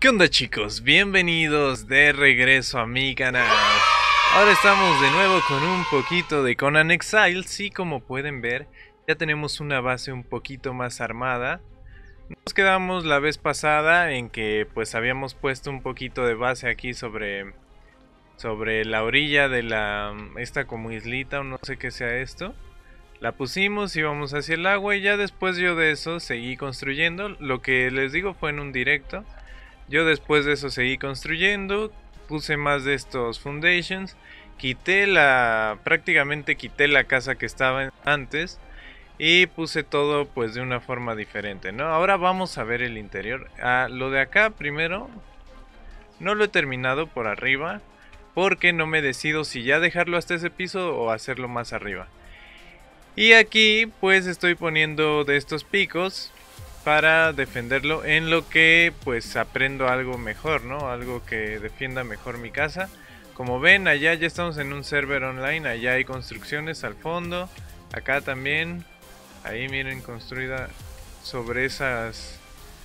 ¿Qué onda, chicos? Bienvenidos de regreso a mi canal. Ahora estamos de nuevo con un poquito de Conan Exiles y como pueden ver ya tenemos una base un poquito más armada. Nos quedamos la vez pasada en que pues habíamos puesto un poquito de base aquí sobre la orilla de esta como islita o no sé qué sea esto. La pusimos, íbamos hacia el agua y ya después yo de eso seguí construyendo. Lo que les digo fue en un directo. Yo después de eso seguí construyendo, puse más de estos foundations, prácticamente quité la casa que estaba antes y puse todo pues de una forma diferente, ¿no? Ahora vamos a ver el interior. Lo de acá primero no lo he terminado por arriba porque no me decido si ya dejarlo hasta ese piso o hacerlo más arriba. Y aquí pues estoy poniendo de estos picos para defenderlo en lo que pues aprendo algo mejor, ¿no? Algo que defienda mejor mi casa. Como ven, allá ya estamos en un server online, allá hay construcciones al fondo, acá también, ahí miren, construida sobre esas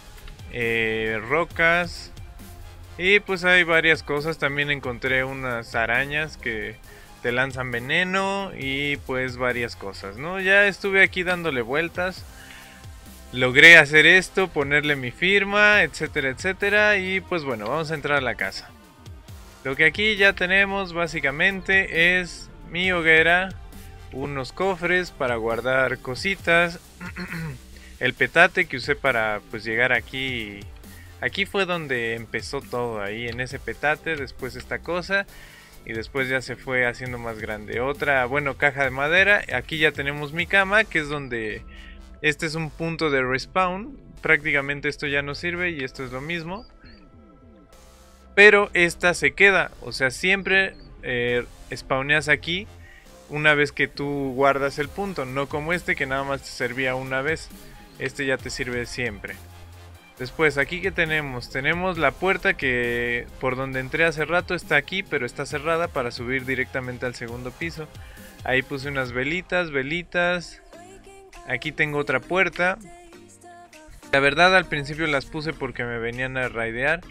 rocas. Y pues hay varias cosas, también encontré unas arañas que te lanzan veneno y pues varias cosas, ¿no? Ya estuve aquí dándole vueltas. Logré hacer esto, ponerle mi firma, etcétera, etcétera. Y pues bueno, vamos a entrar a la casa. Lo que aquí ya tenemos básicamente es mi hoguera, unos cofres para guardar cositas, el petate que usé para pues llegar aquí. Aquí fue donde empezó todo, ahí en ese petate, después esta cosa. Y después ya se fue haciendo más grande. Otra, bueno, caja de madera. Aquí ya tenemos mi cama, que es donde... Este es un punto de respawn. Prácticamente esto ya no sirve y esto es lo mismo. Pero esta se queda. O sea, siempre spawneas aquí una vez que tú guardas el punto. No como este que nada más te servía una vez. Este ya te sirve siempre. Después, aquí que tenemos. Tenemos la puerta que por donde entré hace rato está aquí, pero está cerrada para subir directamente al segundo piso. Ahí puse unas velitas. Aquí tengo otra puerta. La verdad al principio las puse porque me venían a raidear.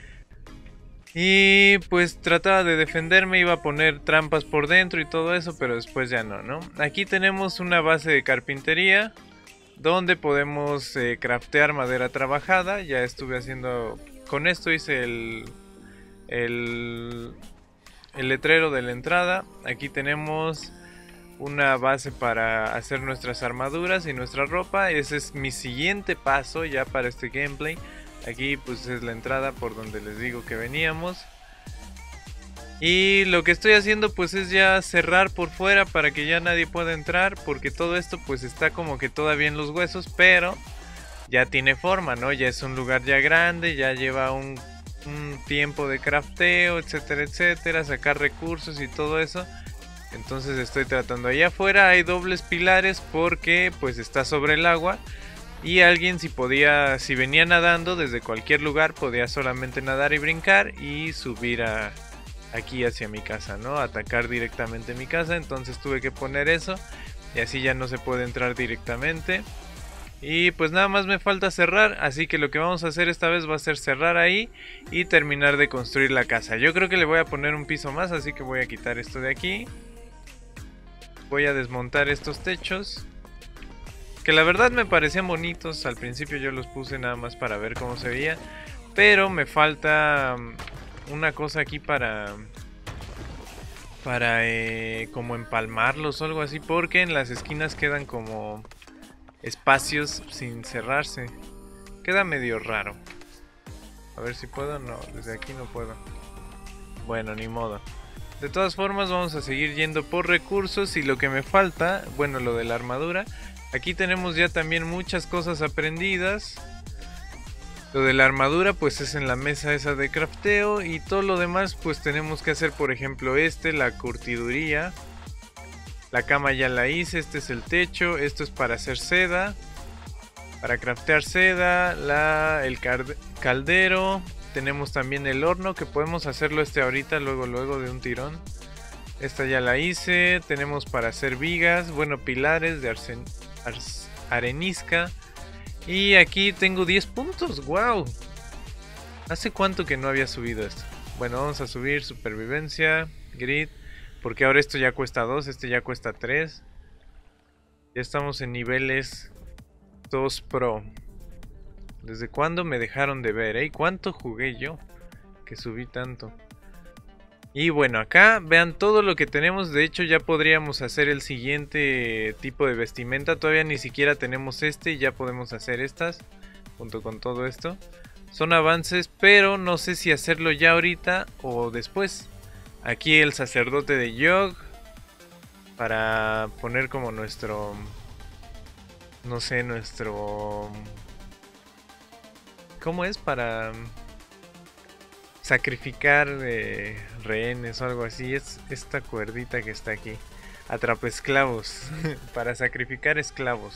Y pues trataba de defenderme, iba a poner trampas por dentro y todo eso, pero después ya no, ¿no? Aquí tenemos una base de carpintería donde podemos craftear madera trabajada. Ya estuve haciendo... Con esto hice el letrero de la entrada. Aquí tenemos... una base para hacer nuestras armaduras y nuestra ropa. Ese es mi siguiente paso ya para este gameplay. Aquí pues es la entrada por donde les digo que veníamos. Y lo que estoy haciendo pues es ya cerrar por fuera para que ya nadie pueda entrar, porque todo esto pues está como que todavía en los huesos, pero ya tiene forma, ¿no? Ya es un lugar ya grande, ya lleva un tiempo de crafteo, etcétera, etcétera, sacar recursos y todo eso. Entonces estoy tratando. Allá afuera hay dobles pilares porque pues está sobre el agua. Y alguien si venía nadando desde cualquier lugar, podía solamente nadar y brincar y subir aquí hacia mi casa, ¿no? Atacar directamente mi casa. Entonces tuve que poner eso. Y así ya no se puede entrar directamente. Y pues nada más me falta cerrar. Así que lo que vamos a hacer esta vez va a ser cerrar ahí y terminar de construir la casa. Yo creo que le voy a poner un piso más, así que voy a quitar esto de aquí. Voy a desmontar estos techos, que la verdad me parecían bonitos. Al principio yo los puse nada más para ver cómo se veía, pero me falta una cosa aquí para como empalmarlos o algo así, porque en las esquinas quedan como espacios sin cerrarse. Queda medio raro. A ver si puedo. No, desde aquí no puedo. Bueno, ni modo. De todas formas vamos a seguir yendo por recursos. Y lo que me falta, bueno, lo de la armadura. Aquí tenemos ya también muchas cosas aprendidas. Lo de la armadura pues es en la mesa esa de crafteo. Y todo lo demás pues tenemos que hacer, por ejemplo la curtiduría. La cama ya la hice, este es el techo. Esto es para hacer seda, para craftear seda. El caldero. Tenemos también el horno, que podemos hacerlo ahorita, luego de un tirón. Esta ya la hice. Tenemos para hacer vigas, bueno, pilares de arenisca. Y aquí tengo 10 puntos, wow. ¿Hace cuánto que no había subido esto? Bueno, vamos a subir supervivencia, grid, porque ahora esto ya cuesta 2, este ya cuesta 3. Ya estamos en niveles 2 Pro. ¿Desde cuándo me dejaron de ver, ¿Cuánto jugué yo? Que subí tanto. Y bueno, acá vean todo lo que tenemos. De hecho ya podríamos hacer el siguiente tipo de vestimenta. Todavía ni siquiera tenemos este y ya podemos hacer estas junto con todo esto. Son avances, pero no sé si hacerlo ya ahorita o después. Aquí el sacerdote de Yogg, para poner como nuestro... no sé, nuestro... ¿cómo es? Para sacrificar rehenes o algo así. Es esta cuerdita que está aquí. Atrapa esclavos. Para sacrificar esclavos.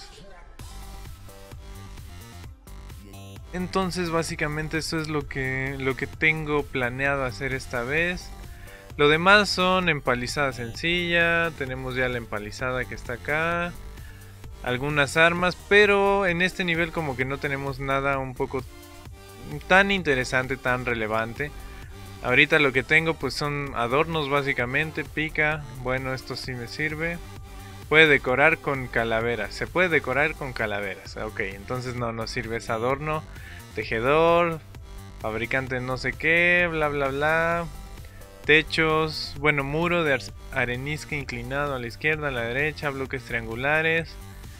Entonces básicamente eso es lo que tengo planeado hacer esta vez. Lo demás son empalizada sencilla. Tenemos ya la empalizada que está acá. Algunas armas, pero en este nivel como que no tenemos nada un poco tan interesante, tan relevante. Ahorita lo que tengo pues son adornos básicamente. Pica, bueno, esto sí me sirve. Puede decorar con calaveras, se puede decorar con calaveras. Ok, entonces no nos sirve ese adorno. Tejedor, fabricante no sé qué, bla bla bla. Techos, bueno, muro de arenisca inclinado a la izquierda, a la derecha, bloques triangulares.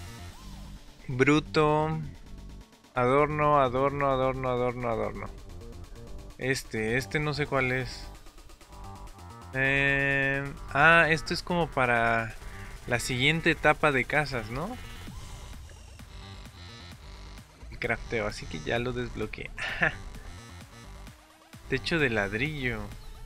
Bruto, adorno, adorno, adorno, adorno, adorno. Este no sé cuál es. Esto es como para la siguiente etapa de casas, ¿no? El crafteo, así que ya lo desbloqueé. Techo de ladrillo.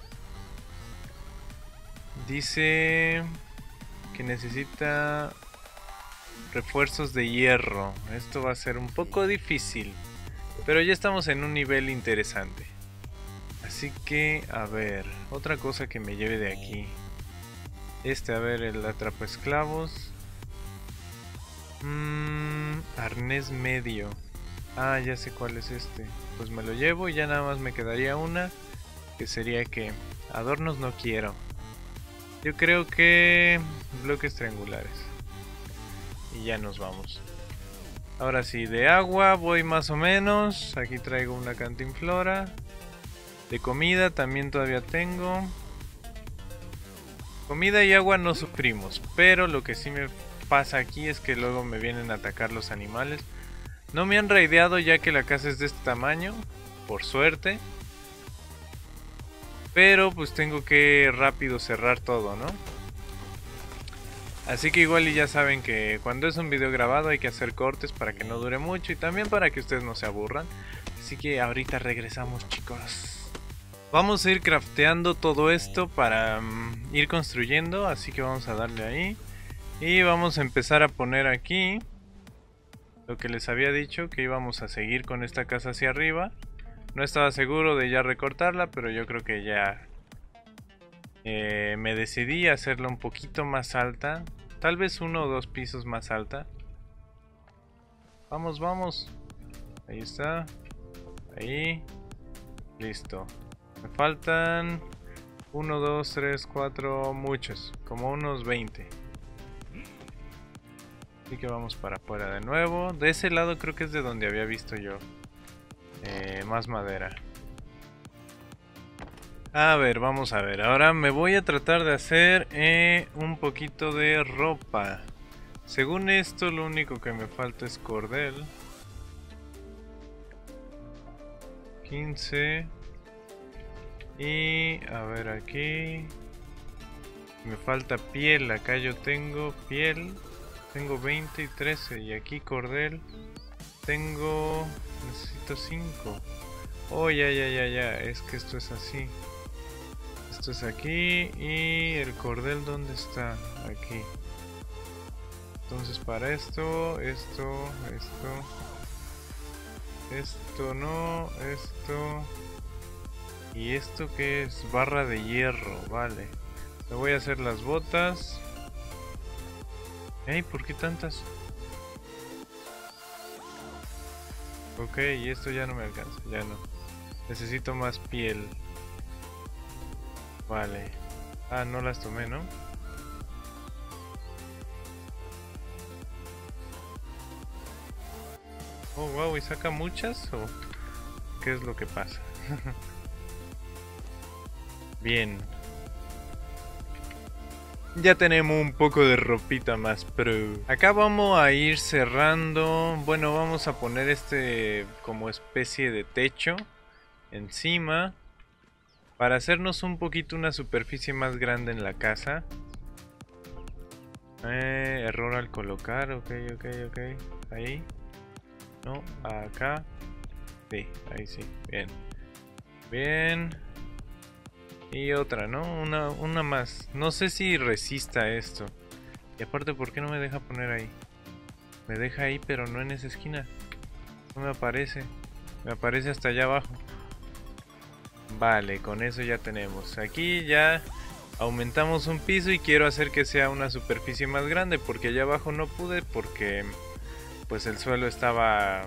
Dice que necesita refuerzos de hierro. Esto va a ser un poco difícil, pero ya estamos en un nivel interesante. Así que, a ver, otra cosa que me lleve de aquí. A ver, el atrapa esclavos. Arnés medio. Ya sé cuál es este. Pues me lo llevo y ya nada más me quedaría una. Que sería que adornos no quiero. Yo creo que bloques triangulares. Y ya nos vamos. Ahora sí, de agua voy más o menos. Aquí traigo una cantinflora. De comida también todavía tengo. Comida y agua no sufrimos, pero lo que sí me pasa aquí es que luego me vienen a atacar los animales. No me han raideado ya que la casa es de este tamaño, por suerte. Pero pues tengo que rápido cerrar todo, ¿no? Así que igual y ya saben que cuando es un video grabado hay que hacer cortes para que no dure mucho y también para que ustedes no se aburran. Así que ahorita regresamos, chicos. Vamos a ir crafteando todo esto para ir construyendo, así que vamos a darle ahí. Y vamos a empezar a poner aquí lo que les había dicho, que íbamos a seguir con esta casa hacia arriba. No estaba seguro de ya recortarla, pero yo creo que ya me decidí a hacerla un poquito más alta. Tal vez 1 o 2 pisos más alta. Vamos, vamos. Ahí está. Ahí. Listo. Me faltan 1, 2, 3, 4, muchos, como unos 20. Así que vamos para afuera de nuevo. De ese lado creo que es de donde había visto yo más madera. A ver, vamos a ver. Ahora me voy a tratar de hacer un poquito de ropa. Según esto, lo único que me falta es cordel. 15. Y a ver aquí. Me falta piel. Acá yo tengo piel. Tengo 20 y 13. Y aquí cordel. Tengo... necesito 5. Oh, ya. Es que esto es así. Esto es aquí. Y el cordel, ¿dónde está? Aquí. Entonces para esto no, esto. ¿Y esto qué es? Barra de hierro, vale. Me voy a hacer las botas. Ey, ¿por qué tantas? Ok, y esto ya no me alcanza, ya no. Necesito más piel. Vale. Ah, no las tomé, ¿no? Oh, wow, ¿y saca muchas o qué es lo que pasa? Bien. Ya tenemos un poco de ropita más pro. Acá vamos a ir cerrando. Bueno, vamos a poner este como especie de techo encima para hacernos un poquito una superficie más grande en la casa. Error al colocar. Ok. Ahí. No, acá. Sí, ahí sí. Bien. Bien. Y otra, ¿no? Una más. No sé si resista esto. Y aparte, ¿por qué no me deja poner ahí? Me deja ahí, pero no en esa esquina. No me aparece. Me aparece hasta allá abajo. Vale, con eso ya tenemos. Aquí ya aumentamos un piso y quiero hacer que sea una superficie más grande. Porque allá abajo no pude porque pues el suelo estaba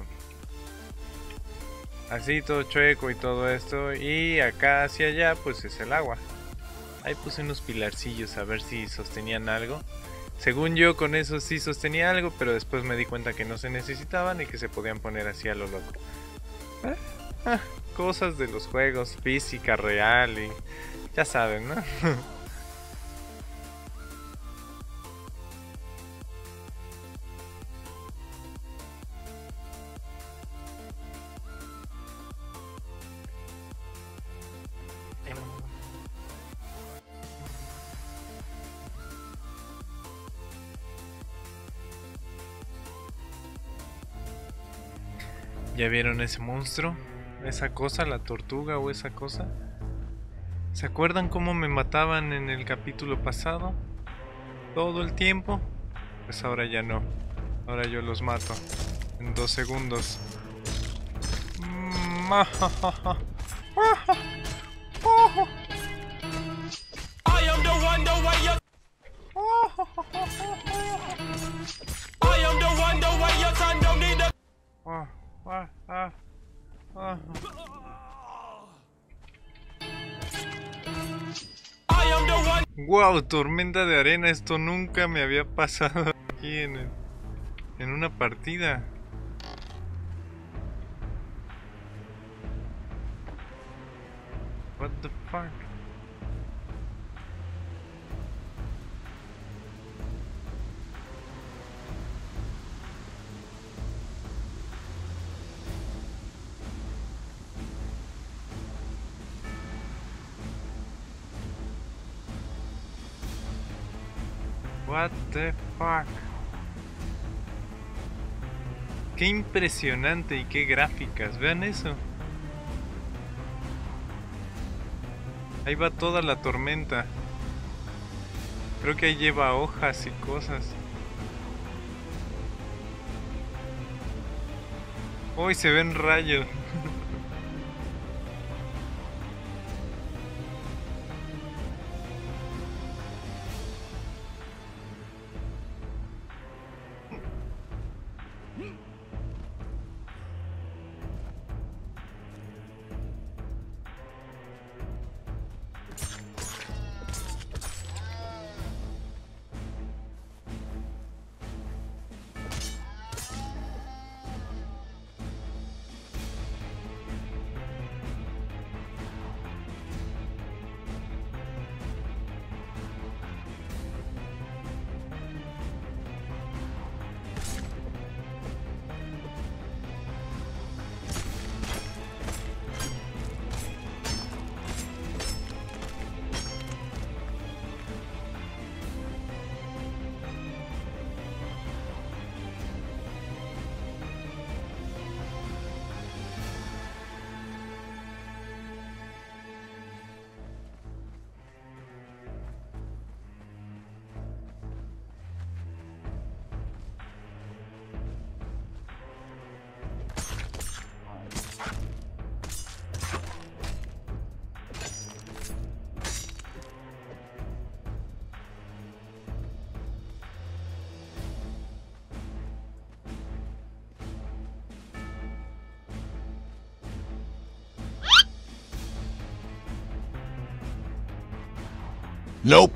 así todo chueco y todo esto. Y acá hacia allá pues es el agua. Ahí puse unos pilarcillos a ver si sostenían algo. Según yo con eso sí sostenía algo, pero después me di cuenta que no se necesitaban y que se podían poner así a lo loco. Cosas de los juegos, física real y ya saben, ¿no? ¿Ya vieron ese monstruo? Esa cosa, la tortuga o esa cosa. ¿Se acuerdan cómo me mataban en el capítulo pasado? Todo el tiempo. Pues ahora ya no. Ahora yo los mato. En 2 segundos. Wow, tormenta de arena, esto nunca me había pasado aquí en una partida. What the fuck? What the fuck? Qué impresionante y qué gráficas, vean eso. Ahí va toda la tormenta. Creo que ahí lleva hojas y cosas. Hoy se ven rayos. Nope.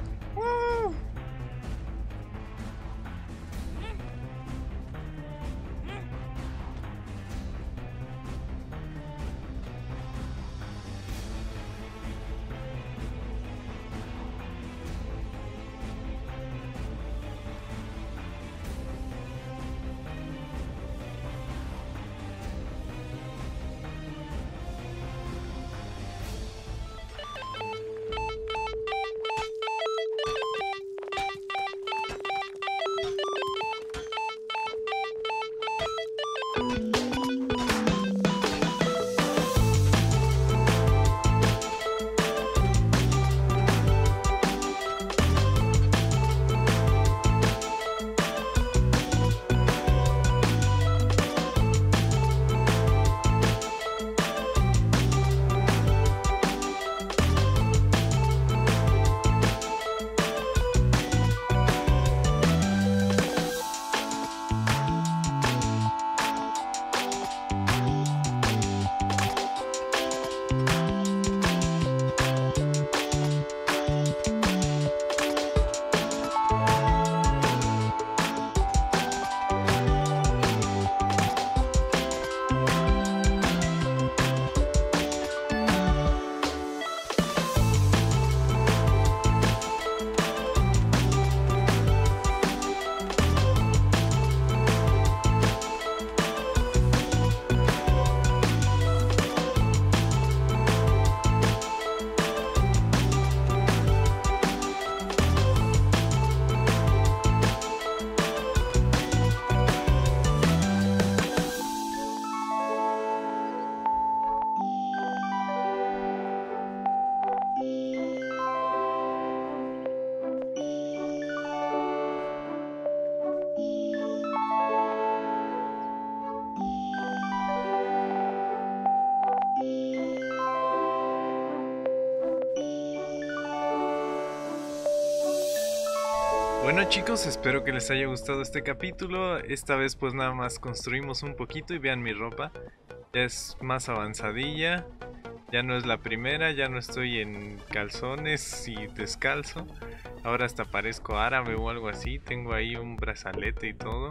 Bueno chicos, espero que les haya gustado este capítulo. Esta vez pues nada más construimos un poquito y vean mi ropa. Ya es más avanzadilla. Ya no es la primera, ya no estoy en calzones y descalzo. Ahora hasta parezco árabe o algo así. Tengo ahí un brazalete y todo.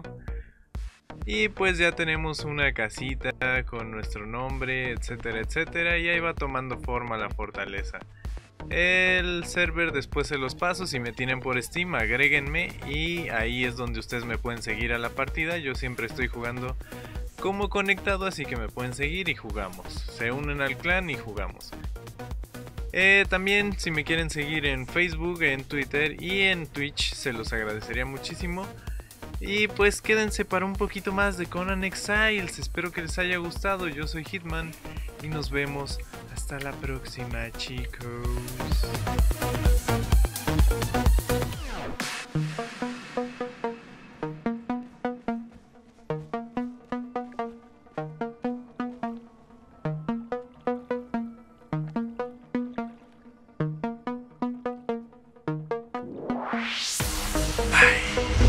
Y pues ya tenemos una casita con nuestro nombre, etcétera, etcétera. Y ahí va tomando forma la fortaleza. El server después se los paso. Si me tienen por Steam, agréguenme y ahí es donde ustedes me pueden seguir a la partida. Yo siempre estoy jugando como conectado, así que me pueden seguir y jugamos. Se unen al clan y jugamos. También si me quieren seguir en Facebook, en Twitter y en Twitch, se los agradecería muchísimo. Y pues quédense para un poquito más de Conan Exiles. Espero que les haya gustado. Yo soy Hitman y nos vemos hasta la próxima, chicos. Bye.